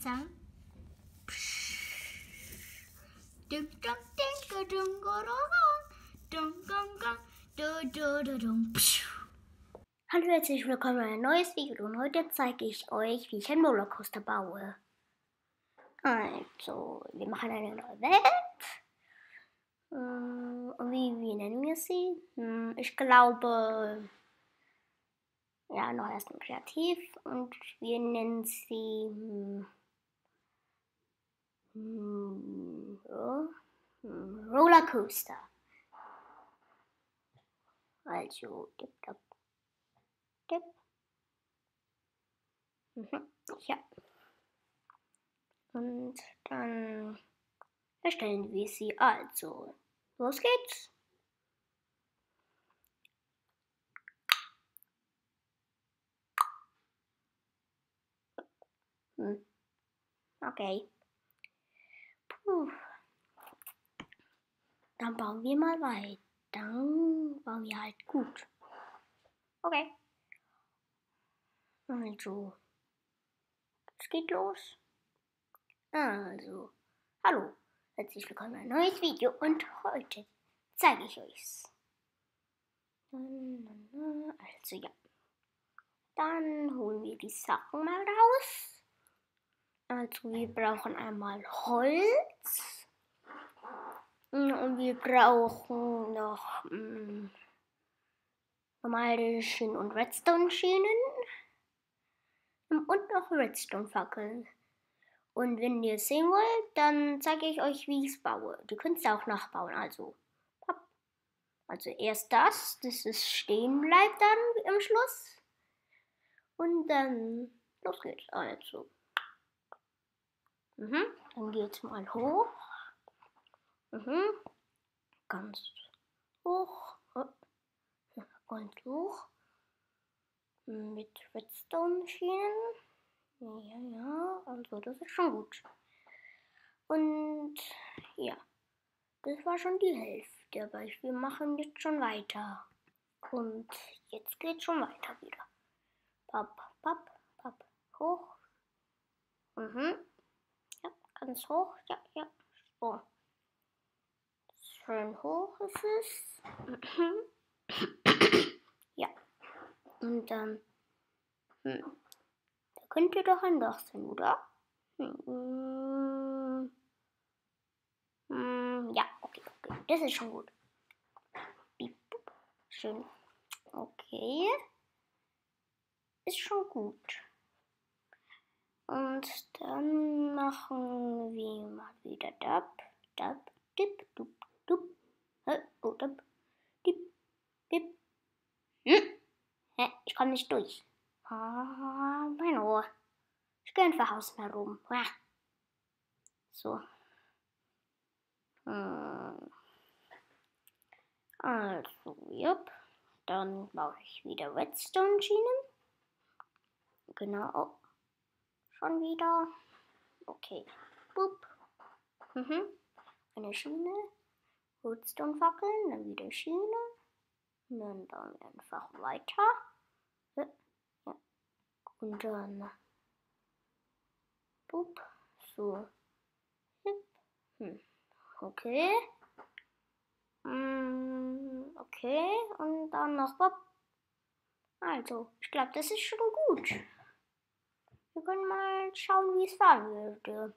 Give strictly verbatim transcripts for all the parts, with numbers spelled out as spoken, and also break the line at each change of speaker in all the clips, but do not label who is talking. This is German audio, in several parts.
Sound. Hallo, herzlich willkommen bei einem neues Video und heute zeige ich euch, wie ich einen Rollercoaster baue. Also, wir machen eine neue Welt. Und wie, wie nennen wir sie? Ich glaube, ja, noch erst mal kreativ und wir nennen sie hm, ja, hm, Rollercoaster. Also, dip, dip, dip. Mhm, ja. Und dann erstellen wir sie. Also, los geht's. Hm. Okay. Puh. Dann bauen wir mal weiter. Dann bauen wir halt gut. Okay. Also, es geht los. Also, hallo, herzlich willkommen bei einem neues Video und heute zeige ich euch's. Also ja, dann holen wir die Sachen mal raus. Also wir brauchen einmal Holz und wir brauchen noch mh, normale Schienen und Redstone-Schienen und noch Redstone-Fackeln. Und wenn ihr es sehen wollt, dann zeige ich euch, wie ich es baue. Die könnt ihr auch nachbauen. Also, also erst das, dass es stehen bleibt dann am Schluss. Und dann los geht's. Also. Mhm. Dann geht's mal hoch. Mhm. Ganz hoch. Ganz hoch. Mit Redstone-Schienen. Ja, ja, also das ist schon gut. Und ja, das war schon die Hälfte, aber wir machen jetzt schon weiter. Und jetzt geht's schon weiter wieder. Papp, papp, papp, hoch. Mhm. Ja, ganz hoch. Ja, ja. So. Schön hoch ist es. Ja. Und dann, hm. Da könnte doch ein Loch sein, oder? Hm. Hm. Ja, okay, okay. Das ist schon gut. Schön. Okay. Ist schon gut. Und dann machen wir mal wieder dab, dab, dip, dup, dup. Oh, dab, dip, dip. Hm. Hä? Ich komme nicht durch. Ah, mein Ohr. Ich gehe einfach außen herum. Ah. So. Hm. Also, jupp. Dann baue ich wieder Redstone-Schienen. Genau. Schon wieder. Okay. Boop. Mhm. Eine Schiene. Redstone-Fackeln. Dann wieder Schiene. Und dann bauen wir einfach weiter. Ja. Und dann. Boop. So. Hm. Okay. Hm. Okay. Und dann noch Bob. Also, ich glaube, das ist schon gut. Wir können mal schauen, wie es fahren würde.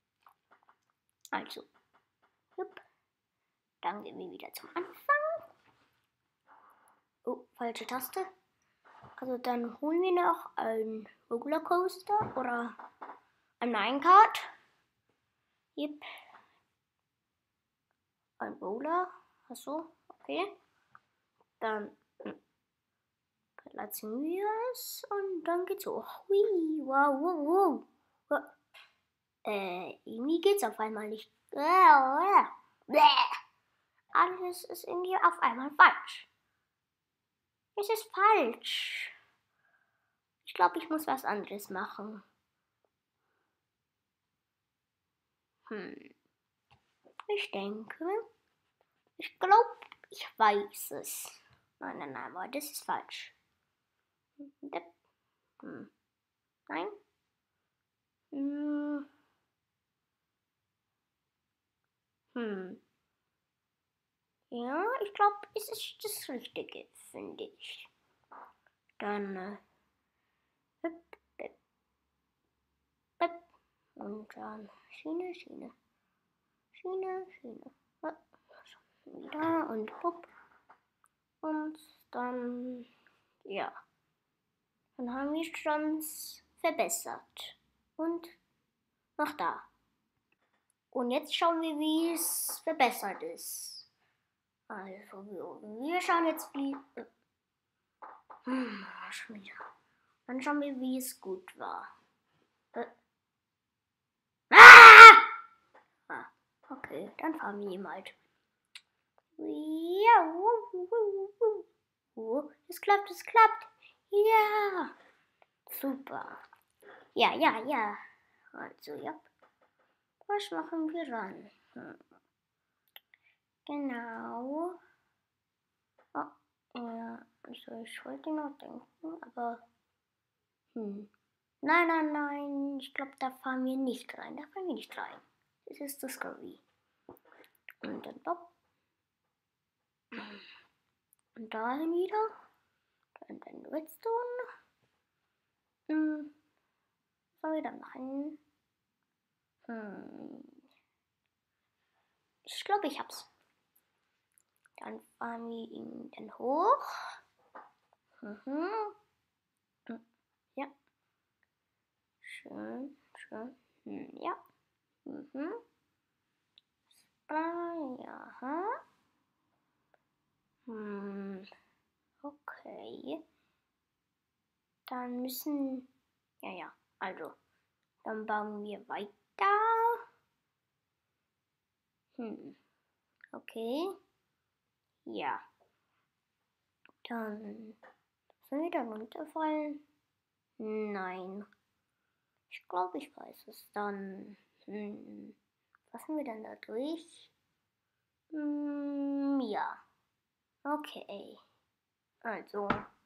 Also, jupp. Dann gehen wir wieder zum Anfang. Oh, falsche Taste. Also dann holen wir noch einen Rollercoaster oder ein Minecart. Jupp. Ein Roller. Achso, okay. Dann lassen wir es und dann geht's hoch. Hui, wow, wow, wow. Äh, irgendwie geht's auf einmal nicht. Alles ist irgendwie auf einmal falsch. Es ist falsch. Ich glaube, ich muss was anderes machen. Hm. Ich denke, ich glaube, ich weiß es. Nein, nein, nein, aber das ist falsch. Hm. Nein. Hm. Hm. Ja, ich glaube, es ist das Richtige, finde ich. Dann äh, hüp, hüp, hüp. Und dann Schiene, Schiene, Schiene, Schiene. Hüp. Wieder und pup. Und dann, ja, dann haben wir schon verbessert. Und noch da. Und jetzt schauen wir, wie es verbessert ist. Also, wir schauen jetzt, wie. Hm, schon wieder. Dann schauen wir, wie es gut war. Äh. Ah! Ah, okay, dann fahren wir ihm halt. Ja, oh, es klappt, es klappt. Ja, super. Ja, ja, ja. Also, ja. Was machen wir dann? Hm. Genau. Oh, ja, also ich wollte noch denken, aber hm. Nein, nein, nein, ich glaube, da fahren wir nicht rein. Da fahren wir nicht rein. Das ist Discovery. Und dann Bob. Und dahin wieder. Und dann Redstone. Hm. Was soll ich dann machen? Hm. Ich glaube, ich hab's. Dann fahren wir ihn dann hoch. Mhm. Ja. Schön, schön. Hm, ja. Mhm. Ja. Hm. Okay. Dann müssen. Ja, ja. Also. Dann bauen wir weiter. Hm. Okay. Ja. Dann. Sollen wir da runterfallen? Nein. Ich glaube, ich weiß es dann. Hm. Passen wir dann da durch? Hm, ja. Okay. Also.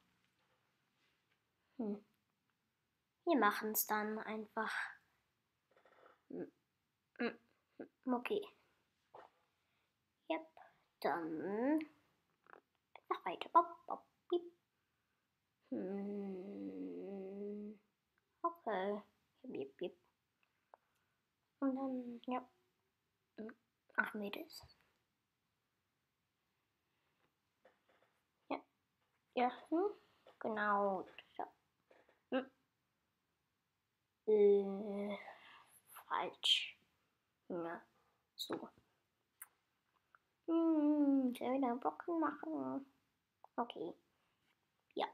Hm. Wir machen es dann einfach. Hm. Hm. Okay. Yep. Dann. Noch weiter. Bop, bop, piep. Hm. Okay. Piep, piep. Und dann, ja. Machen wir das. Ja. Ja. Hm. Genau. So. Hm. Äh, falsch. Ja. So. Hm. Ich will wieder einen Blocken machen. Okay. Ja.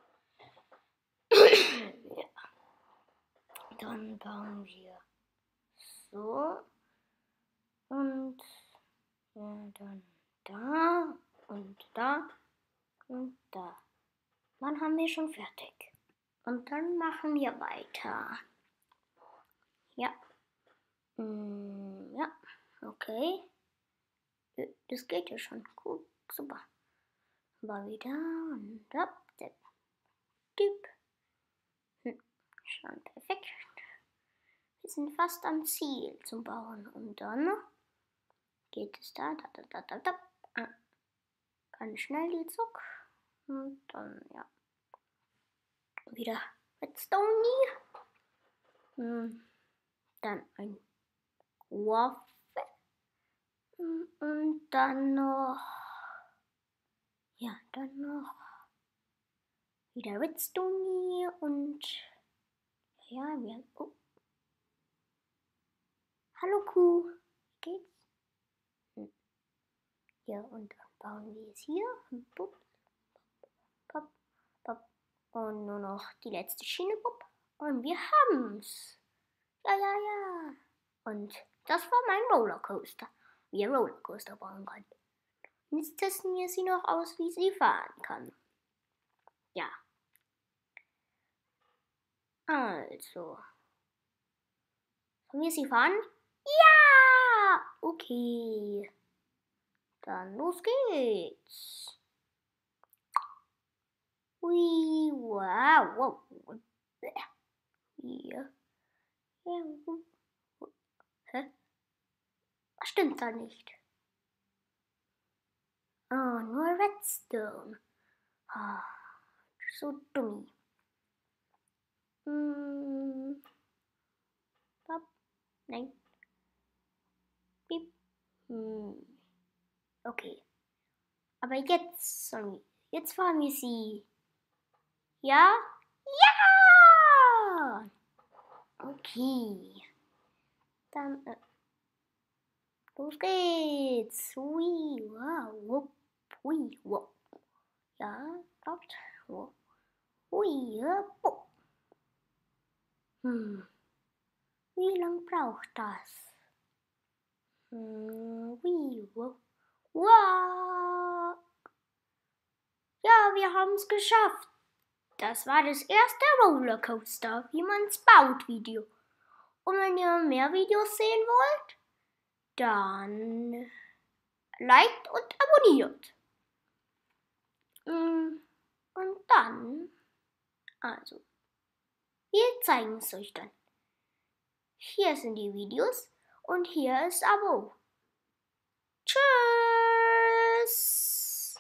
Ja. Dann bauen wir so. Und ja, dann da und da und da. Dann haben wir schon fertig. Und dann machen wir weiter. Ja. Mm, ja, okay. Das geht ja schon. Gut, super. Mal wieder und ab, dip, dip. Hm, schon perfekt. Wir sind fast am Ziel zum Bauen. Und dann geht es da, da, da, da, da, da. Ah, ganz schnell die Zuck. Und dann, ja. Wieder Redstone. Hm, dann ein Waffe. Und dann noch. Ja, dann noch. Wieder Redstone und. Ja, wir. Oh. Hallo Kuh. Geht's? Hm. Ja, und dann bauen wir es hier. Pop, pop, pop. Und nur noch die letzte Schiene. Pop. Und wir haben's. Ja, ja, ja. Und das war mein Rollercoaster. Wie ein Rollercoaster bauen kann. Jetzt testen wir sie noch aus, wie sie fahren kann. Ja. Also. Sollen wir sie fahren? Ja! Okay. Dann los geht's. Ui, wow, wow. Hier. Hä? Was stimmt da nicht. Oh, nur Redstone. Oh, so dumm. Hm. Stopp. Nein. Piep. Hm. Okay. Aber jetzt, Sonny, jetzt fahren wir sie. Ja? Ja! Okay. Dann, äh, los geht's. Hui, wow, wupp, hui, wupp. Ja, klappt. Wupp. Hui, wupp. Hm. Wie lang braucht das? Hm, hui, wupp. Wow. Ja, wir haben es geschafft. Das war das erste Rollercoaster, wie man es baut, Video. Und wenn ihr mehr Videos sehen wollt, dann liked und abonniert. Und dann, also, wir zeigen es euch dann. Hier sind die Videos und hier ist Abo. Tschüss!